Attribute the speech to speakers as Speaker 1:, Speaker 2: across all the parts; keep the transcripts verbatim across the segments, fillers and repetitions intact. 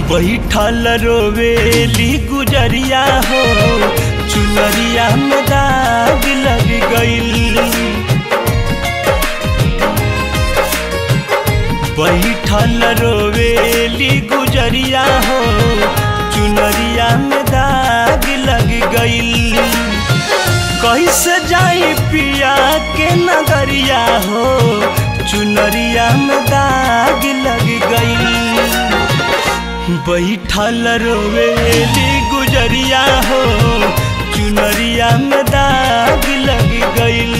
Speaker 1: बैठल रोवेली गुजरिया हो चुनरिया में दाग लग गइल। बैठल रोवेली गुजरिया हो चुनरिया में दाग लग गइल। कैसे जाई पिया के नगरिया हो चुनरिया में दाग लग गइल। बैठल रोवेली गुजरिया हो चुनरिया में दाग लग गइल।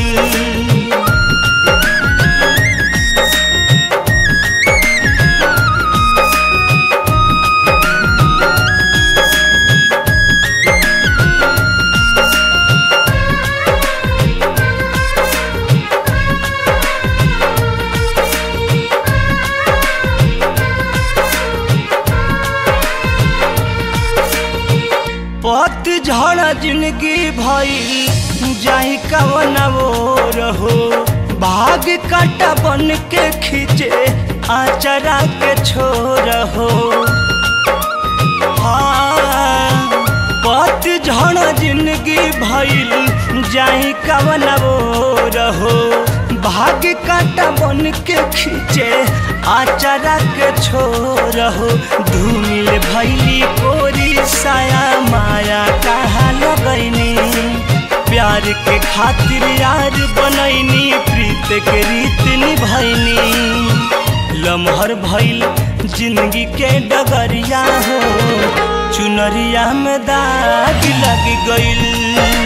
Speaker 1: पतझड़ जिंदगी भइल जाई कवन ओर हो भाग काटा बन के खींचे आचरा के छोर हो। हाँ पतझड़ जिंदगी भइल जाई कवन ओर हो भाग काटा बन के खींचे आचरा के छोर हो। धूमिल भैली कोरी साया माया कहाँ लगैनी प्यार के खातिर यार बनैनी प्रीत के रीत निभैनी। लम्हर भइल जिंदगी के डगरिया हो चुनरिया में दाग लग गइल।